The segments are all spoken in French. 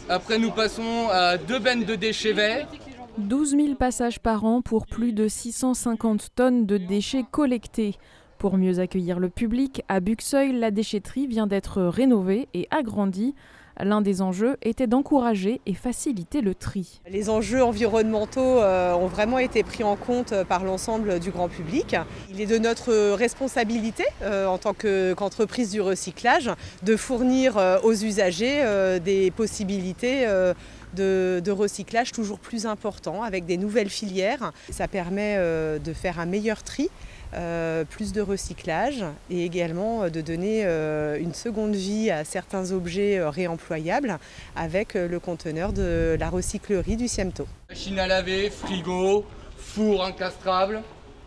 Après, nous passons à 2 bennes de déchets verts. 12 000 passages par an pour plus de 650 tonnes de déchets collectés. Pour mieux accueillir le public, à Buxeuil, la déchetterie vient d'être rénovée et agrandie. L'un des enjeux était d'encourager et faciliter le tri. Les enjeux environnementaux ont vraiment été pris en compte par l'ensemble du grand public. Il est de notre responsabilité en tant qu'entreprise du recyclage de fournir aux usagers des possibilités de recyclage toujours plus importants avec des nouvelles filières. Ça permet de faire un meilleur tri. Plus de recyclage et également de donner une seconde vie à certains objets réemployables avec le conteneur de la recyclerie du Siemto. Machine à laver, frigo, four incastrable.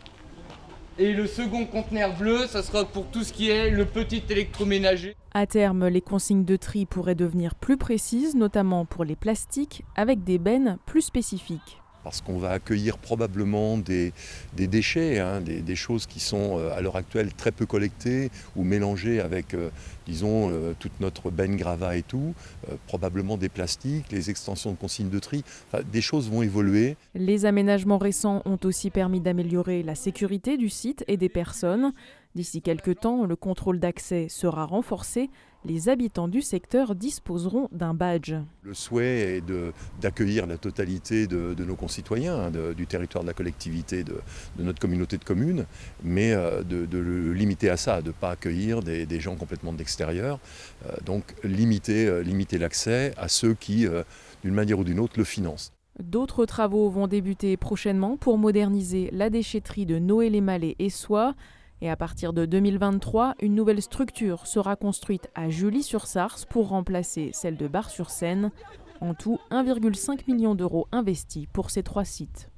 Et le second conteneur bleu, ça sera pour tout ce qui est le petit électroménager. À terme, les consignes de tri pourraient devenir plus précises, notamment pour les plastiques, avec des bennes plus spécifiques. Parce qu'on va accueillir probablement des déchets, des choses qui sont à l'heure actuelle très peu collectées ou mélangées avec, toute notre benne gravat et tout, probablement des plastiques, les extensions de consignes de tri, des choses vont évoluer. Les aménagements récents ont aussi permis d'améliorer la sécurité du site et des personnes. D'ici quelques temps, le contrôle d'accès sera renforcé. Les habitants du secteur disposeront d'un badge. Le souhait est d'accueillir la totalité de nos concitoyens, du territoire de la collectivité, de notre communauté de communes, mais de le limiter à ça, de ne pas accueillir des gens complètement de l'extérieur. Donc limiter l'accès à ceux qui, d'une manière ou d'une autre, le financent. D'autres travaux vont débuter prochainement pour moderniser la déchetterie de Noël-les-Malais et Soie. Et à partir de 2023, une nouvelle structure sera construite à Julie-sur-Sarthe pour remplacer celle de Bar-sur-Seine. En tout, 1,5 million d'euros investis pour ces 3 sites.